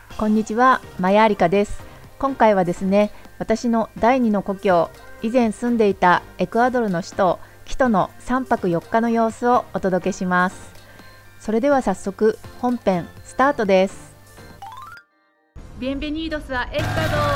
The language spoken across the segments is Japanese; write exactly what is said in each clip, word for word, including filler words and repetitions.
こんにちは、マヤアリカです。今回はですね、私のだいにの故郷、以前住んでいたエクアドルの首都キトのさんぱくよっかの様子をお届けします。それでは早速本編スタートです。Bienvenidos a Ecuador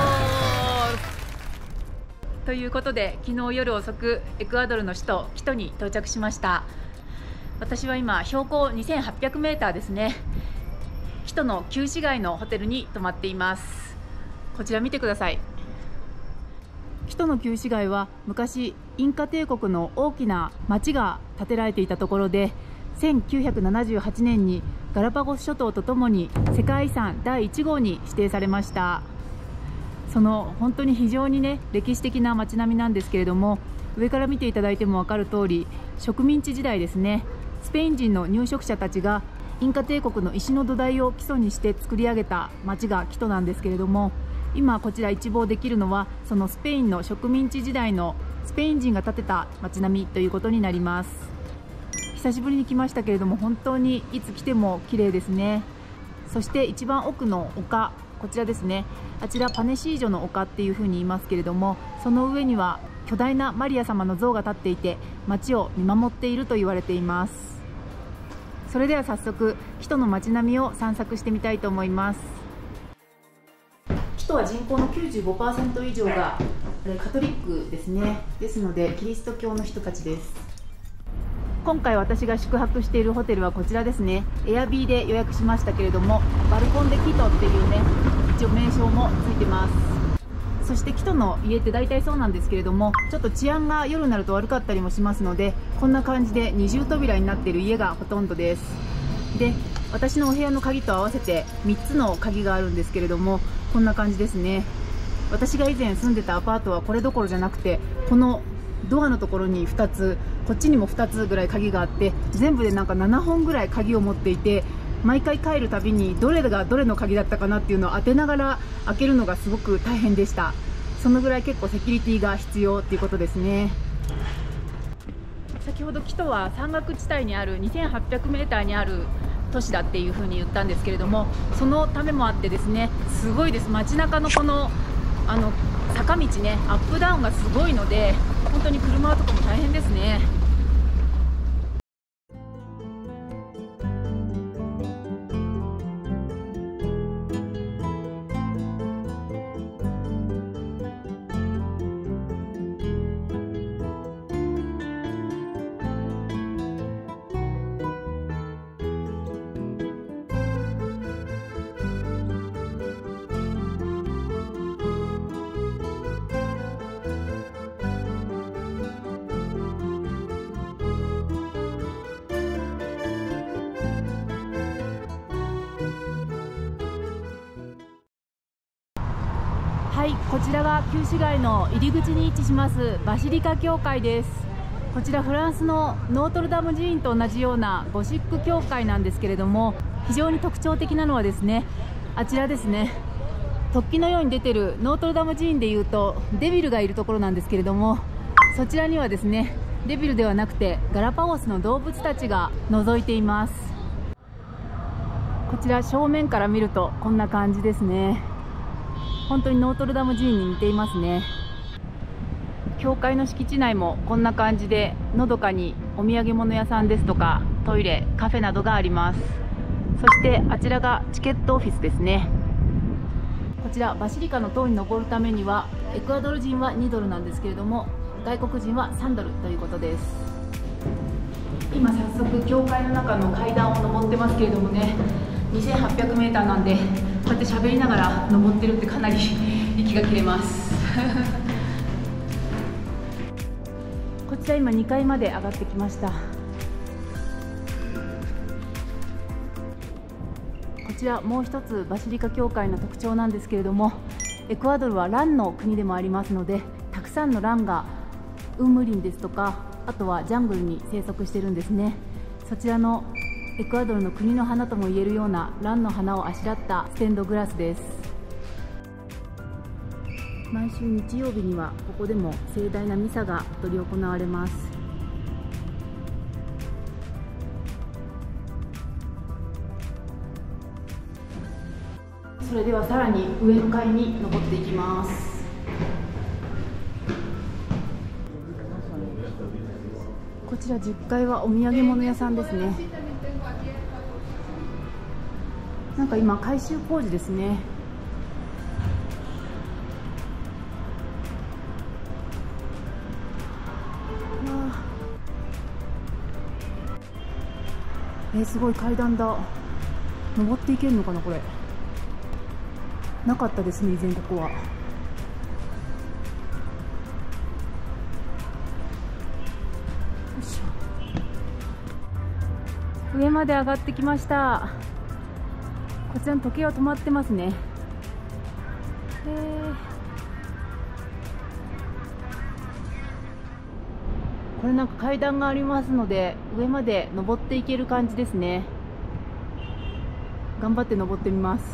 ということで、昨日夜遅くエクアドルの首都キトに到着しました。私は今標高にせんはっぴゃくメーターですね。キトの旧市街のホテルに泊まっています。こちら見てください。キトの旧市街は昔インカ帝国の大きな町が建てられていたところで、せんきゅうひゃくななじゅうはちねんにガラパゴス諸島とともに世界遺産だいいち号に指定されました。その本当に非常にね歴史的な街並みなんですけれども、上から見ていただいても分かる通り、植民地時代ですね、スペイン人の入植者たちがインカ帝国の石の土台を基礎にして作り上げた町がキトなんですけれども、今こちら一望できるのはそのスペインの植民地時代のスペイン人が建てた街並みということになります。久しぶりに来ましたけれども、本当にいつ来ても綺麗ですね。そして一番奥の丘、こちらですね、あちらパネシージョの丘っていうふうに言いますけれども、その上には巨大なマリア様の像が立っていて、街を見守っていると言われています。それでは早速キトの街並みを散策してみたいと思います。キトは人口の きゅうじゅうごパーセント 以上がカトリックですね。ですのでキリスト教の人たちです。今回私が宿泊しているホテルはこちらですね。エアビーで予約しましたけれども、バルコンデキトっていうね、一応名称もついてます。そしてキトの家って大体そうなんですけれども、ちょっと治安が夜になると悪かったりもしますので、こんな感じで二重扉になっている家がほとんどです。で、私のお部屋の鍵と合わせてみっつの鍵があるんですけれども、こんな感じですね。私が以前住んでたアパートはこれどころじゃなくて、このドアのところにふたつ、こっちにもふたつぐらい鍵があって、全部でなんかななほんぐらい鍵を持っていて、毎回帰るたびにどれがどれの鍵だったかなっていうのを当てながら開けるのがすごく大変でした。そのぐらい結構セキュリティが必要っていうことですね。先ほどキトは山岳地帯にあるにせんはっぴゃくメーターにある都市だっていうふうに言ったんですけれども、そのためもあってですね、すごいです。街中のこのあの坂道ね、アップダウンがすごいので、本当に車とかも大変ですね。はい、こちらが旧市街の入り口に位置しますバシリカ教会です。こちらフランスのノートルダム寺院と同じようなゴシック教会なんですけれども、非常に特徴的なのはですね、あちらですね、突起のように出てるノートルダム寺院でいうとデビルがいるところなんですけれども、そちらにはですね、デビルではなくてガラパゴスの動物たちが覗いています。こちら正面から見るとこんな感じですね。本当にノートルダム寺院に似ていますね。教会の敷地内もこんな感じで、のどかにお土産物屋さんですとかトイレ、カフェなどがあります。そしてあちらがチケットオフィスですね。こちらバシリカの塔に登るためにはエクアドル人はにドルなんですけれども、外国人はさんドルということです。今早速教会の中の階段を登ってますけれどもね、にせんはっぴゃくメーターなんで、こうやって喋りながら登ってるってかなり息が切れますこちら今にかいまで上がってきました。こちらもう一つバシリカ教会の特徴なんですけれども、エクアドルはランの国でもありますので、たくさんのランがウーム林ですとか、あとはジャングルに生息してるんですね。そちらのエクアドルの国の花ともいえるようなランの花をあしらったステンドグラスです。毎週日曜日にはここでも盛大なミサが執り行われます。そそれではさらに上の階に登っていきます。こちらじゅっかいはお土産物屋さんですね。なんか今改修工事ですね。えー、すごい階段だ。登っていけるのかなこれ。なかったですね以前ここは。よいしょ。上まで上がってきました。こちらの時計は止まってますね。えー、これなんか階段がありますので上まで登っていける感じですね。頑張って登ってみます。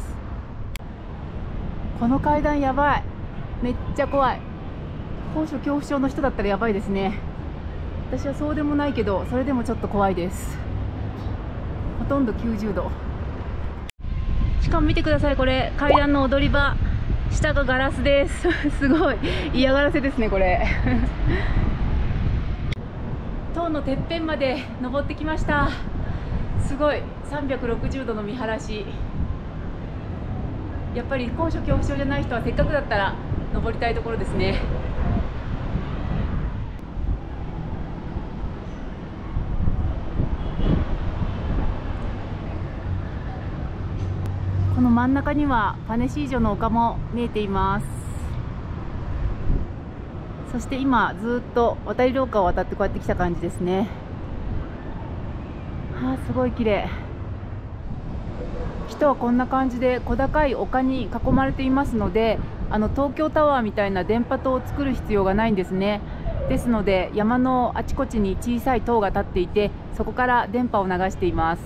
この階段やばい。めっちゃ怖い。高所恐怖症の人だったらやばいですね。私はそうでもないけどそれでもちょっと怖いです。ほとんどきゅうじゅうど。しかも見てください、これ階段の踊り場、下がガラスですすごい嫌がらせですねこれ塔のてっぺんまで登ってきました。すごいさんびゃくろくじゅうどの見晴らし。やっぱり高所恐怖症じゃない人はせっかくだったら登りたいところですね。この真ん中にはパネシージョの丘も見えています。そして今ずっと渡り廊下を渡ってこうやって来た感じですね。はあ、すごい綺麗。人はこんな感じで小高い丘に囲まれていますので、あの東京タワーみたいな電波塔を作る必要がないんですね。ですので山のあちこちに小さい塔が立っていて、そこから電波を流しています。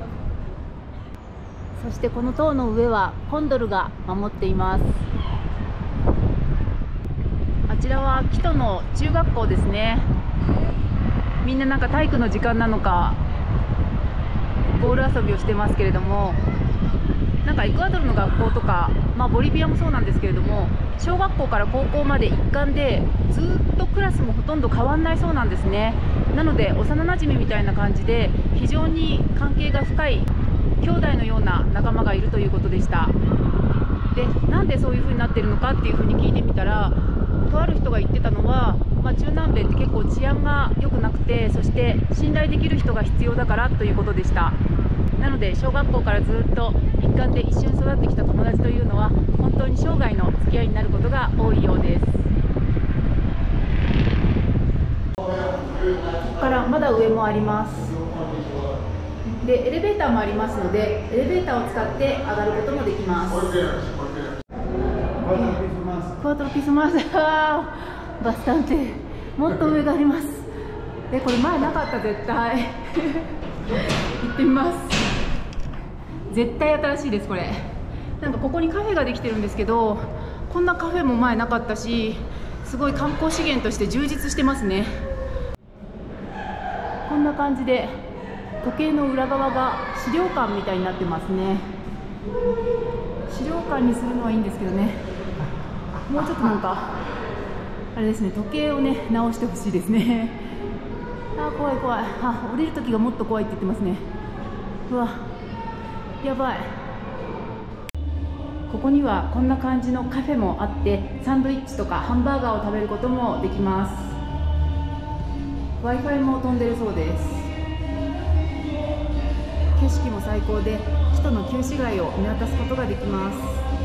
そしてこの塔の上はコンドルが守っています。あちらはキトの中学校ですね。みんななんか体育の時間なのかボール遊びをしてますけれども、なんかエクアドルの学校とか、まあ、ボリビアもそうなんですけれども、小学校から高校まで一貫でずっとクラスもほとんど変わんないそうなんですね。なので幼なじみみたいな感じで非常に関係が深い兄弟のような仲間がいるということでした。で、なんでそういう風になってるのかっていう風に聞いてみたら、とある人が言ってたのは、まあ、中南米って結構治安が良くなくて、そして信頼できる人が必要だからということでした。なので小学校からずっと一貫で一緒に育ってきた友達というのは本当に生涯の付き合いになることが多いようです。ここからまだ上もあります。でエレベーターもありますので、エレベーターを使って上がることもできます。クワトロピスマスバスタンテ、もっと上があります。え、これ前なかった絶対行ってみます。絶対新しいです。これなんかここにカフェができてるんですけど、こんなカフェも前なかったし、すごい観光資源として充実してますね。こんな感じで時計の裏側が資料館みたいになってますね。資料館にするのはいいんですけどね、もうちょっとなんかあれですね、時計をね直してほしいですね。あー怖い怖い。あ、降りる時がもっと怖いって言ってますね。うわ、やばい。ここにはこんな感じのカフェもあって、サンドイッチとかハンバーガーを食べることもできます。 Wi-Fi も飛んでるそうです。景色も最高で、キトの旧市街を見渡すことができます。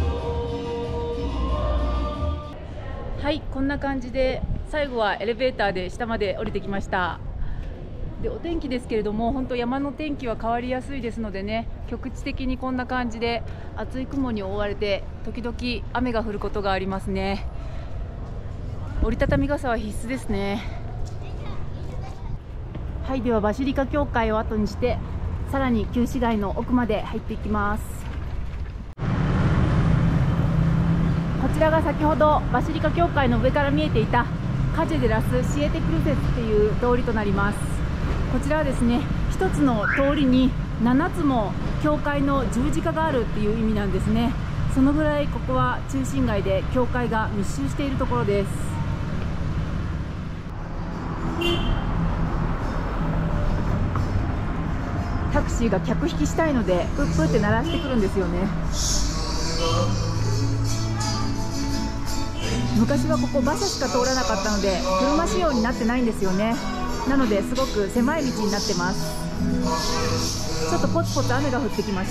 はい、こんな感じで最後はエレベーターで下まで降りてきました。で、お天気ですけれども、本当山の天気は変わりやすいですのでね、局地的にこんな感じで厚い雲に覆われて時々雨が降ることがありますね。折りたたみ傘は必須ですね。はい、ではバシリカ教会を後にしてさらに旧市街の奥まで入っていきます。こちらが先ほどバシリカ教会の上から見えていたカジェデラスシエテクルセスっていう通りとなります。こちらはですね、一つの通りにななつも教会の十字架があるっていう意味なんですね。 そのぐらいここは中心街で教会が密集しているところです。タクシーが客引きしたいのでプップって鳴らしてくるんですよね。昔はここ馬車しか通らなかったので車仕様になってないんですよね。なのですごく狭い道になってます。ちょっとポツポツ雨が降ってきました。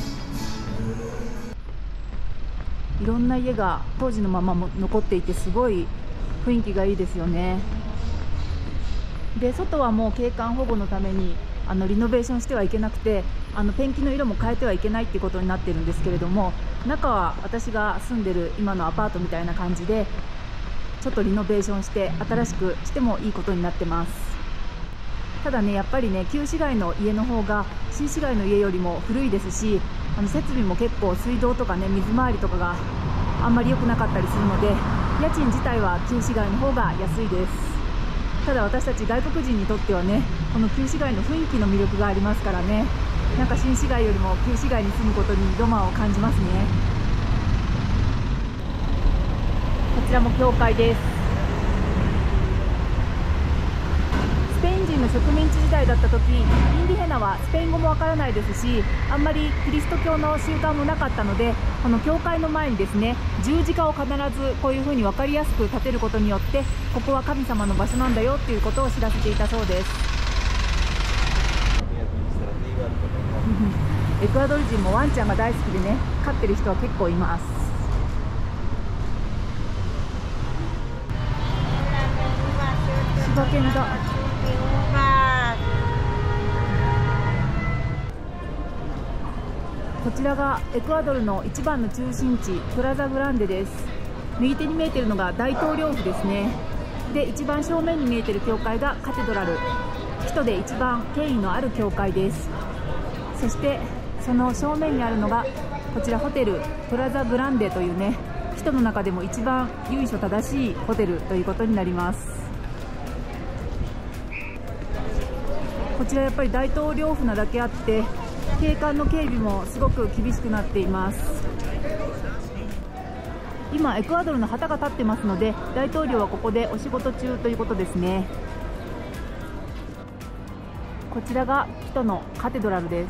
いろんな家が当時のままも残っていてすごい雰囲気がいいですよね。で外はもう景観保護のためにあのリノベーションしてはいけなくて、あのペンキの色も変えてはいけないっていうことになってるんですけれども、中は私が住んでる今のアパートみたいな感じでちょっとリノベーションして新しくしてもいいことになってます。ただね、やっぱりね、旧市街の家の方が新市街の家よりも古いですし、あの設備も結構水道とかね、水回りとかがあんまり良くなかったりするので、家賃自体は旧市街の方が安いです。ただ私たち外国人にとってはね、この旧市街の雰囲気の魅力がありますからね、なんか新市街よりも旧市街に住むことにロマンを感じますね。こちらも教会です。スペイン人の植民地時代だった時、インディヘナはスペイン語もわからないですし、あんまりキリスト教の習慣もなかったので、この教会の前にですね、十字架を必ずこういうふうに分かりやすく立てることによって、ここは神様の場所なんだよっていうことを知らせていたそうです。エクアドル人もワンちゃんが大好きでね、飼ってる人は結構います。柴犬だ。こちらがエクアドルの一番の中心地、プラザグランデです。右手に見えているのが大統領府ですね。で、一番正面に見えている教会がカテドラル、首都で一番権威のある教会です。そしてその正面にあるのがこちらホテルプラザグランデというね、首都の中でも一番由緒正しいホテルということになります。こちらやっぱり大統領府なだけあって警官の警備もすごく厳しくなっています。今エクアドルの旗が立ってますので、大統領はここでお仕事中ということですね。こちらが首都のカテドラルです。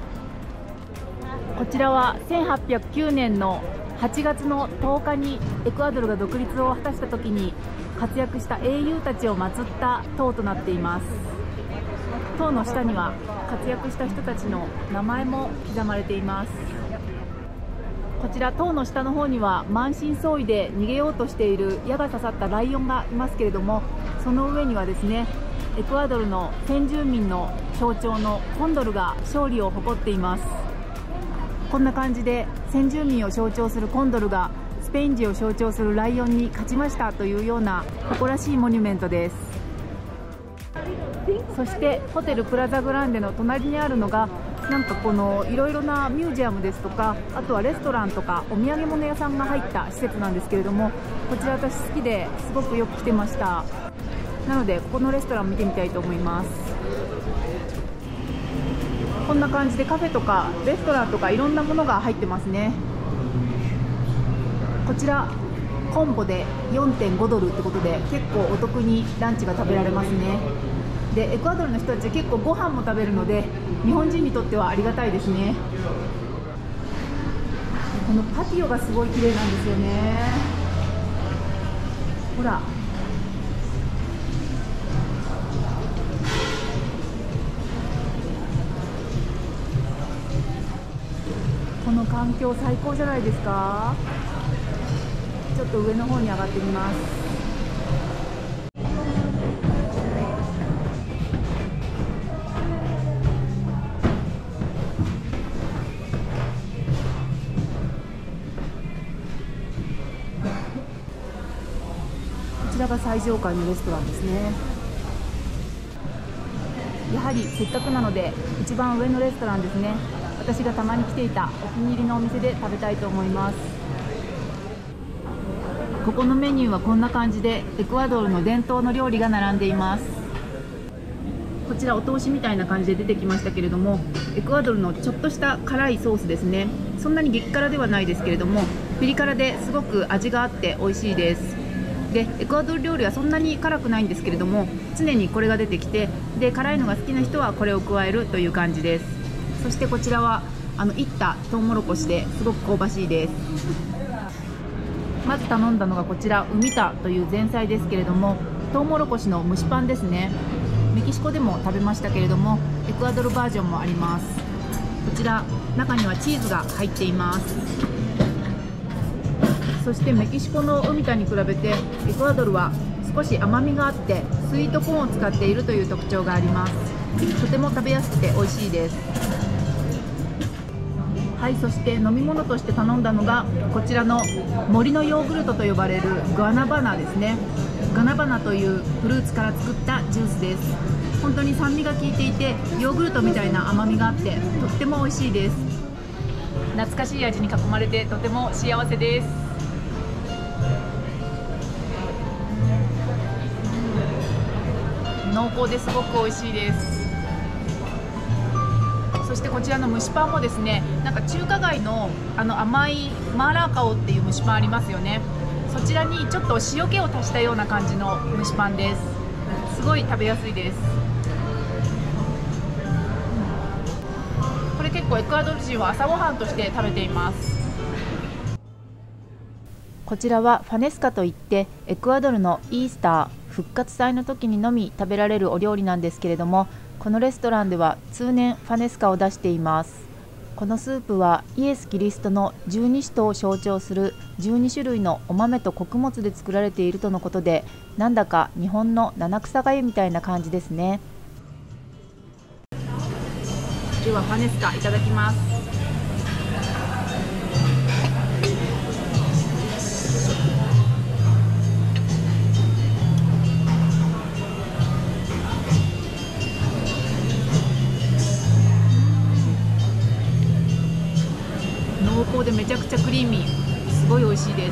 こちらはせんはっぴゃくきゅうねんのはちがつのとおかにエクアドルが独立を果たした時に活躍した英雄たちを祀った塔となっています。塔の下には活躍した人たちの名前も刻まれています。こちら塔の下の方には満身創痍で逃げようとしている矢が刺さったライオンがいますけれども、その上にはですね、エクアドルの先住民の象徴のコンドルが勝利を誇っています。こんな感じで先住民を象徴するコンドルがスペイン人を象徴するライオンに勝ちましたというような誇らしいモニュメントです。そしてホテルプラザグランデの隣にあるのがなんかこのいろいろなミュージアムですとか、あとはレストランとかお土産物屋さんが入った施設なんですけれども、こちら私好きですごくよく来てました。なのでここのレストラン見てみたいと思います。こんな感じでカフェとかレストランとかいろんなものが入ってますね。こちらコンボで よんてんごドルってことで結構お得にランチが食べられますね。でエクアドルの人たち結構ご飯も食べるので日本人にとってはありがたいですね。このパティオがすごい綺麗なんですよね。ほらこの環境最高じゃないですか。ちょっと上の方に上がってみます。こちらが最上階のレストランですね。やはりせっかくなので一番上のレストランですね。私がたまに来ていたお気に入りのお店で食べたいと思います。ここのメニューはこんな感じでエクアドルの伝統の料理が並んでいます。こちらお通しみたいな感じで出てきましたけれども、エクアドルのちょっとした辛いソースですね。 そんなに激辛ではないですけれども、ピリ辛ですごく味があって美味しいです。でエクアドル料理はそんなに辛くないんですけれども、常にこれが出てきて、で辛いのが好きな人はこれを加えるという感じです。そしてこちらはあのいったトウモロコシですごく香ばしいです。まず頼んだのがこちらウミタという前菜ですけれども、トウモロコシの蒸しパンですね。メキシコでも食べましたけれども、エクアドルバージョンもあります。こちら中にはチーズが入っています。そしてメキシコのウミタに比べてエクアドルは少し甘みがあってスイートコーンを使っているという特徴があります。とても食べやすくて美味しいです。はい、そして飲み物として頼んだのがこちらの森のヨーグルトと呼ばれるガナバナですね。ガナバナというフルーツから作ったジュースです。本当に酸味が効いていてヨーグルトみたいな甘みがあってとっても美味しいです。懐かしい味に囲まれてとても幸せです。濃厚ですごく美味しいです。そしてこちらの蒸しパンもですね、なんか中華街のあの甘いマーラーカオっていう蒸しパンありますよね。そちらにちょっと塩気を足したような感じの蒸しパンです。すごい食べやすいです。これ結構エクアドル人は朝ごはんとして食べています。こちらはファネスカといってエクアドルのイースター復活祭の時にのみ食べられるお料理なんですけれども、このレストランでは通年ファネスカを出しています。このスープはイエス・キリストの十二使徒を象徴するじゅうに種類のお豆と穀物で作られているとのことで、なんだか日本の七草がゆみたいな感じですね。ではファネスカいただきます。濃厚でめちゃくちゃクリーミー、すごい美味しいです。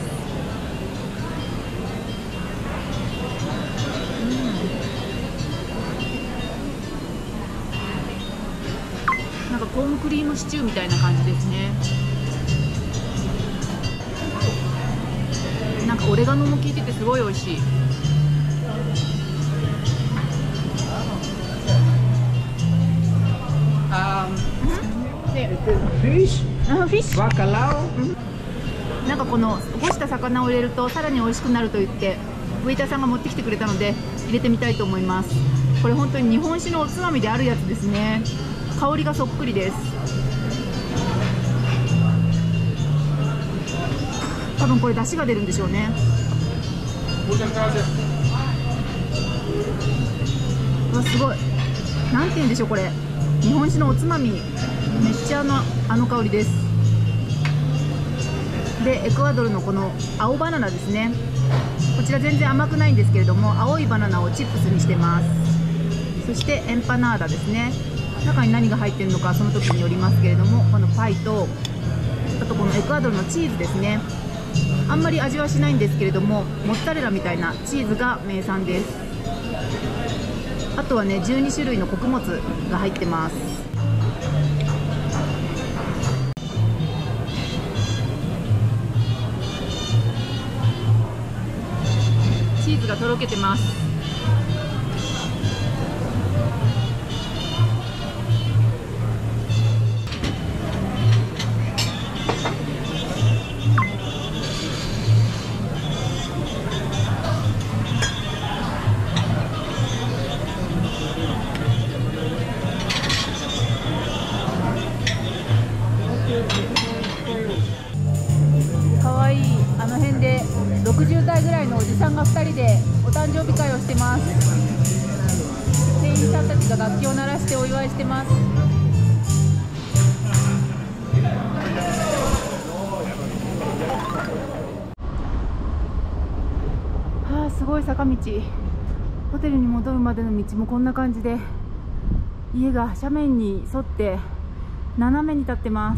うん、なんかコーンクリームシチューみたいな感じですね。なんかオレガノも効いててすごい美味しい。あー、でフィッシュフィッシュバカラオ、なんかこの干した魚を入れるとさらに美味しくなると言ってウェイターさんが持ってきてくれたので入れてみたいと思います。これ本当に日本酒のおつまみであるやつですね。香りがそっくりです。多分これ出汁が出るんでしょうね。うわすごい、なんて言うんでしょう、これ日本酒のおつまみ、めっちゃあのあの香りです。でエクアドルのこの青バナナですね。こちら全然甘くないんですけれども、青いバナナをチップスにしてます。そしてエンパナーダですね。中に何が入っているのかその時によりますけれども、このパイとあとこのエクアドルのチーズですね。あんまり味はしないんですけれども、モッツァレラみたいなチーズが名産です。あとはねじゅうに種類の穀物が入ってます。チーズがとろけてます。かわいい、あの辺でろくじゅう代ぐらいのおじさんがふたりでお誕生日会をしてます。店員さんたちが楽器を鳴らしてお祝いしてます。はあ、すごい坂道。ホテルに戻るまでの道もこんな感じで、家が斜面に沿って斜めに立ってます。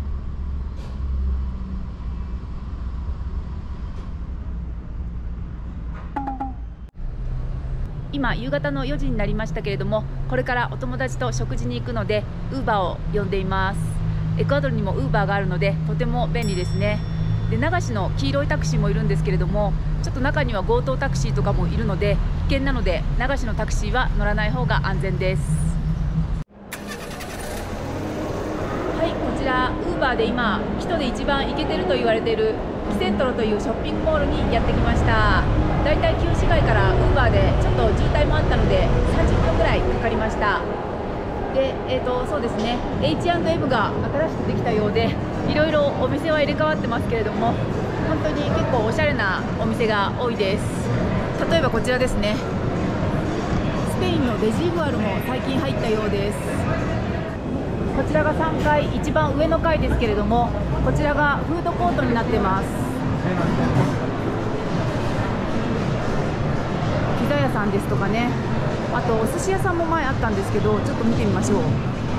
今夕方のよじになりましたけれども、これからお友達と食事に行くのでウーバーを呼んでいます。 エクアドルにもウーバーがあるのでとても便利ですね。で流しの黄色いタクシーもいるんですけれども、ちょっと中には強盗タクシーとかもいるので危険なので、流しのタクシーは乗らない方が安全です。はい、こちらウーバーで今キトで一番イケてると言われているキセントロというショッピングモールにやってきました。だいたい旧市街からウーバーでちょっと渋滞もあったのでさんじゅっぷんぐらいかかりました。で、えーとそうですね、エイチアンドエム が新しくできたようで、いろいろお店は入れ替わってますけれども、本当に結構おしゃれなお店が多いです。例えばこちらですね、スペインのデジーグアルも最近入ったようです。こちらがさんがい、一番上の階ですけれども、こちらがフードコートになってます。ピザ屋さんですとかね、あとお寿司屋さんも前あったんですけど、ちょっと見てみましょう。こ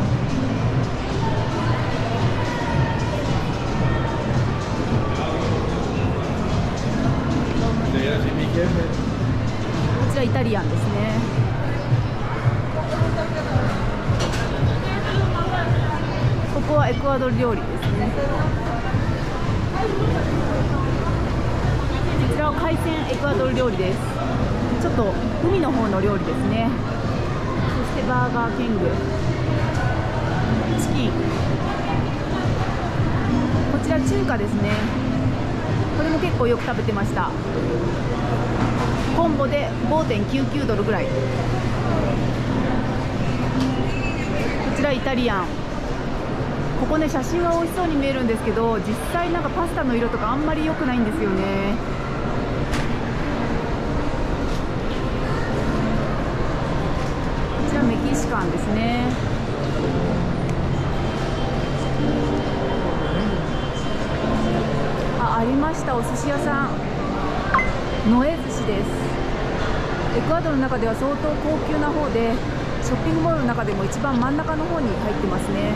ちらイタリアンですね。ここはエクアドル料理ですね。こちらは海鮮エクアドル料理です。ちょっと海の方の料理ですね。そしてバーガーキング、チキン、こちら中華ですね。これも結構よく食べてました。コンボで ごてんきゅうきゅうドルぐらい。こちらイタリアン。ここね、写真は美味しそうに見えるんですけど、実際なんかパスタの色とかあんまり良くないんですよね。こちらメキシカンですね。あ、ありました、お寿司屋さん、ノエ寿司です。エクアドルの中では相当高級な方で、ショッピングモールの中でも一番真ん中の方に入ってますね。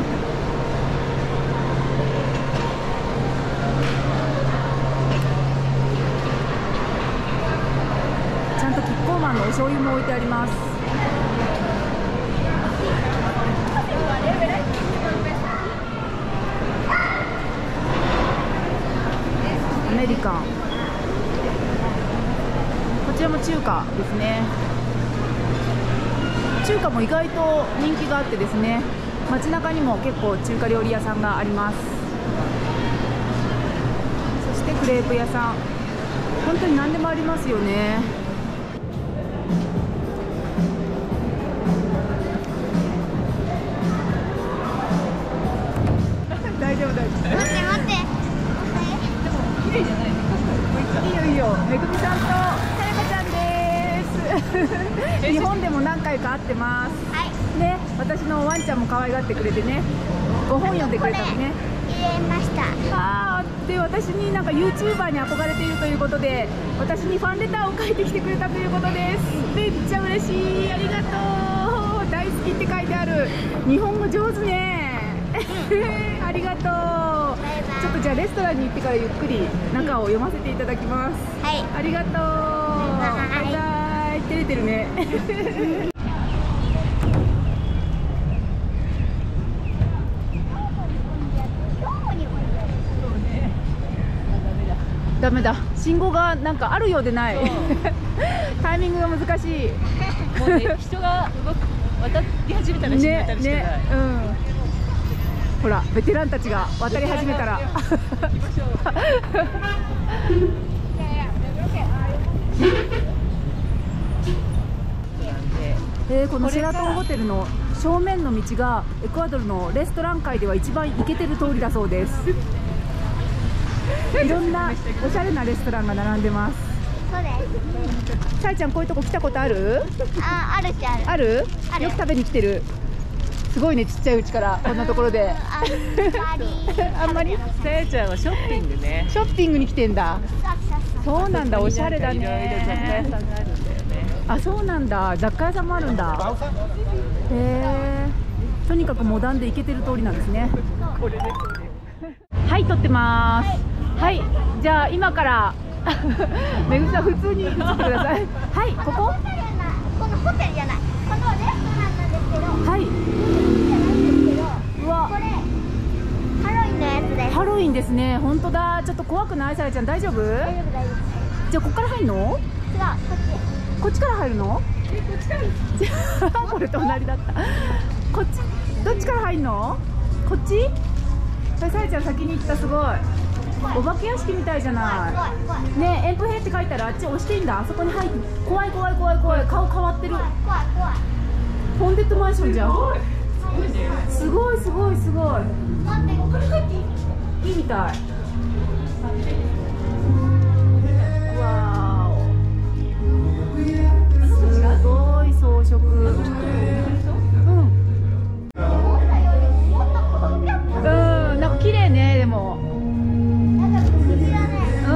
ちゃんとキッコーマンのお醤油も置いてあります。アメリカン、こちらも中華ですね。中華も意外と人気があってですね、街中にも結構中華料理屋さんがあります。そしてクレープ屋さん、本当に何でもありますよね。大丈夫大丈夫。待って待って。でも綺麗じゃない。いいよいいよ。めぐみさんとさやかちゃんです。日本でも何回か会ってます。はい。ね、私のワンちゃんも可愛がってくれてね、ご本読んでくれたのね。 入れました。 あー、で私になんか ユーチューバー に憧れているということで、私にファンレターを書いてきてくれたということです。めっちゃ嬉しい。ありがとう。大好きって書いてある。日本語上手ね。ありがとう。ちょっとじゃあレストランに行ってからゆっくり中を読ませていただきます。 はい。 ありがとう。バイバイ。照れてるね。ダメだ。信号がなんかあるようでない。タイミングが難しい。 もうね、人が動く渡り始めたら死んでたりしてない。 ねね、うん。ほら、ベテランたちが渡り始めたら。えー、このシェラトンホテルの正面の道がエクアドルのレストラン界では一番イケてる通りだそうです。いろんなおしゃれなレストランが並んでます。 そうです。 さやちゃん、こういうとこ来たことある？ あ、あるっちゃある。 ある？ ある。 よく食べに来てる。すごいね、ちっちゃいうちからこんなところで。 あんまり。 あんまり？ さやちゃんはショッピングね。 ショッピングに来てんだ。そうなんだ、おしゃれだね。 いろいろ雑貨屋さんがあるんだよね。 あ、そうなんだ、雑貨屋さんもあるんだ。へえ。とにかくモダンでイケてる通りなんですね。 これでこれ。 はい、撮ってます。はい、じゃあ今からめぐみさん普通に映ってください。はい、ここ？ このホテルじゃない。このレストランなんですけど。 はい。 じゃないんですけど。 うわ。 これ。 です。 ハロウィンですね。本当だ。ちょっと怖くない？さやちゃん大丈夫？ 大丈夫大丈夫。 じゃあこっから入るの？ 違う、こっち。 こっちから入るの？え、こっちから。これ隣だった。こっち、どっちから入るの？こっち？さやちゃん先に行った。すごい。お化け屋敷みたいじゃない。 怖い怖い怖い。 ねえ、エンプヘって書いてある。あっち押していいんだ。あそこに入って。怖い怖い怖い怖い。顔変わってる。 怖い怖い怖い。 ホーンテッドマンションじゃん。すごいすごいすごい。 待って、これ入っていい？ いいみたい。わーお。すごい装飾。うん。うん、なんか綺麗ね、でも。 なんか不思議だね。 うん。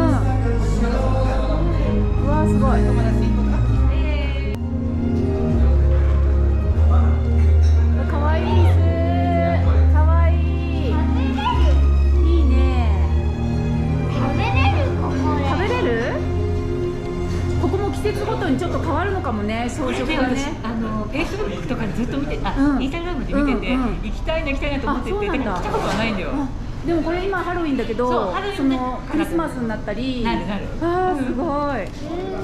うわー、すごい。かわいいです。かわいい。 食べれる。 いいね。 食べれるここで。 食べれる？ここも季節ごとにちょっと変わるのかもね、装飾がね。 あのフェイスブックとかでずっと見て、あ、 うんインスタグラムで見てて、 うんうん、 行きたいな行きたいなと思ってて、 あそうなんだでも来たことはないんだよ。 あでもこれ今ハロウィンだけそうど、 ハロウィンそのクリスマスになったり。 なるなる。 あーすごい。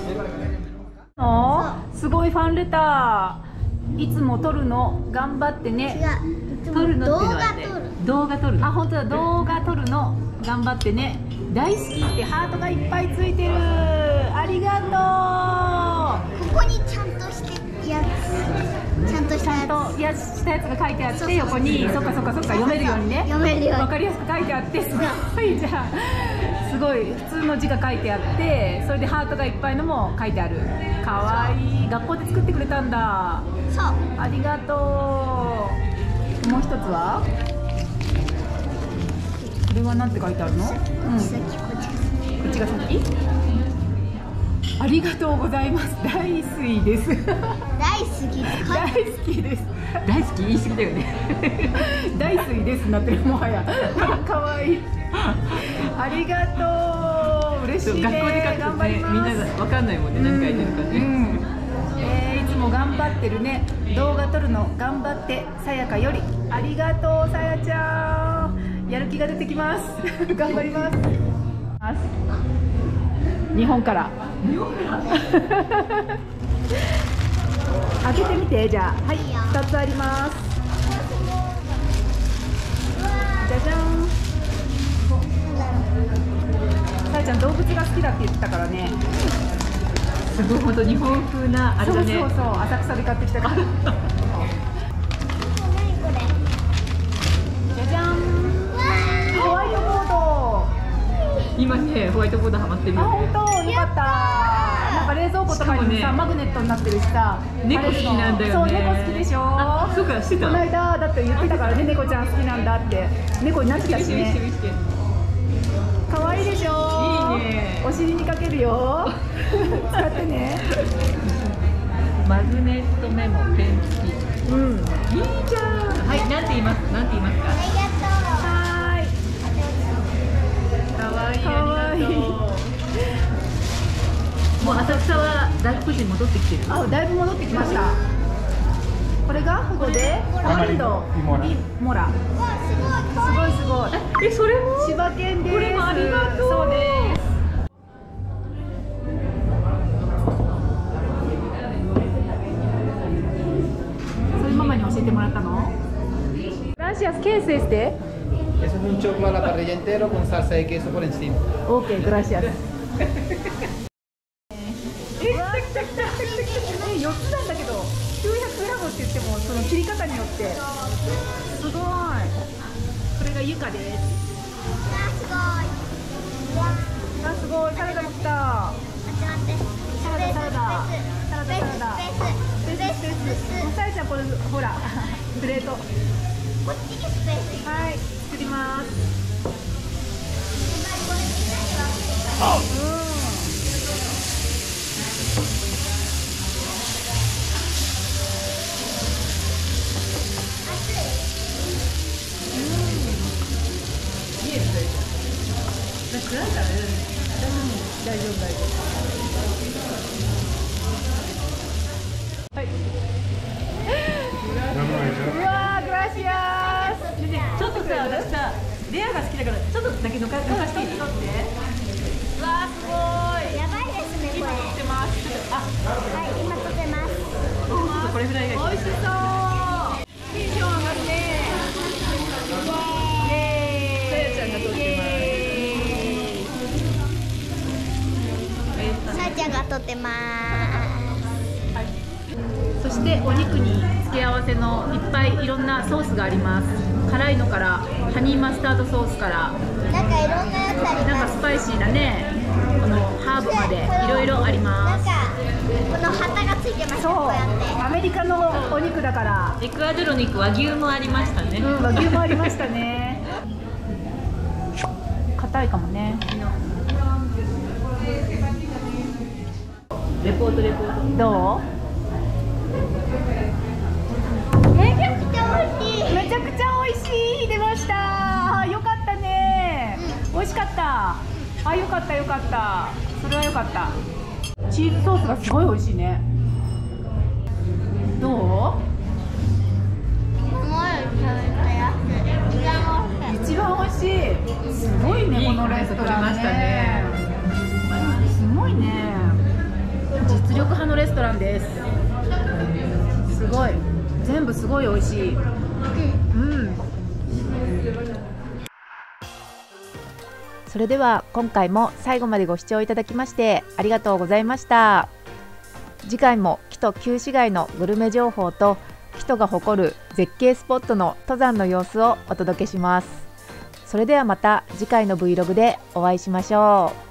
のすごいファンレター。いつも撮るの頑張ってね。 違う。 撮るのっていうのは動画ね撮る。 動画撮るの。 あ、本当だ。動画撮るの頑張ってね。大好きってハートがいっぱいついてる。ありがとう。 ここにちゃんとしてやつ。ちゃんとしちゃんたやとやしたやつが書いてあって、横にそっかそっかそっか読めるようにね。 読めるようにわかりやすく書いてあって、すごいじゃん。すごい普通の字が書いてあって、それでハートがいっぱいのも書いてある。かわいい。学校で作ってくれたんだ。 つ。そう。 ありがとう。もう一つは？これはなんて書いてあるの？うん。こ先こっち。 っちが先？ありがとうございます。大好きです。 大好きです。 大好きです。 大好き言い過ぎだよね。 大好きですなってる、もはや。可愛い。ありがとう。嬉しいね。 学校で書くと頑張りね、 ます。 みんながわかんないもんね、何書いてるかね。 うんうんえーいつも頑張ってるね。動画撮るの頑張ってさやかより。ありがとうさやちゃん。やる気が出てきます。頑張ります。日本から。日本から。開けてみて。じゃあ、はい、ふたつあります。じゃじゃん。さやちゃん動物が好きだって言ってたからね。 すごい本当日本風なあれだね。 そうそうそう、浅草で買ってきたから。 何これ。 じゃじゃん。ホワイトボード。 今ねホワイトボードハマってるあ、 よ本ね。 当、よかった。なんか冷蔵庫とかにもさ、 しかもねマグネットになってるしさ。 猫好きなんだよね。 そう、猫好きでしょ。 あ、そうか、してた。 この間だって言ってたからね、猫ちゃん好きなんだって。猫になってたし見してね。 見して可愛いでしょ。 いいね。 お尻にかけるよ。使ってね。 マグネットメモペン付き。 うん。 いいじゃん。はい、なんて言います。なんて言いますか。 ありがとはーい。 かわいい。 かわいいありがとう。もう浅草は外国人戻ってきてる。 あ、だいぶ戻ってきました。これがフゴでタマリンドイモラ。 う。わ、すごい。 すごいすごい。 え、それも。 千葉県です。 これもありがとう。 そうです。それママに教えてもらったの。Gracias, ¿qué es este? Eso es un choclo a la parrilla entero con salsa de queso por encima. Okay, gracias. え、よっつなんだけど、きゅうひゃくグラムって言ってもその切り方によってすごい。これがユカです。 あ、 あ、すごい。サラダも来た。 すごい。待って待って。 サラダサラダサラダサラダ。 スペーススペーススペーススペース。 さやちゃんこれほらプレート。 こっちにスペース。 はい、作ります。うん。大丈夫大丈夫。はい。うわー、グラシアース。 ちょっとさ、私さ、 レアが好きだからちょっとだけのかからしてみて。うわーすごい。 やばいですねこれ。 今撮ってます。ちょっとあはい今撮ってます。 ちょっとこれぐらいがいい。美味しそう。テンション上がって。イエーイ。さやちゃんが撮ってます。 さあちゃんが撮ってます。 そしてお肉に付け合わせのいっぱいいろんなソースがあります。辛いのからハニーマスタードソースからなんかいろんなやつありなんます。 かスパイシーなね、このハーブまでいろいろあります。 なんかこの旗がついてますね。 そう、 こうやって。 アメリカのお肉だから。 エクアドル肉和牛もありましたね。 うん、和牛もありましたね。硬いかもね。 レポートレポート。 どう？ めちゃくちゃ美味しい。 めちゃくちゃ美味しい。出ました。よかったね。美味しかった。あ、よかったよかった。それはよかった。チーズソースがすごい美味しいね。どう？ すごい美味しい。 一番美味しい。すごいね、このレストランね。すごいね。実力派のレストランです。すごい。全部すごい美味しい。うん。それでは今回も最後までご視聴いただきましてありがとうございました。次回も木戸旧市街のグルメ情報と木戸が誇る絶景スポットの登山の様子をお届けします。それではまた次回の Vlog でお会いしましょう。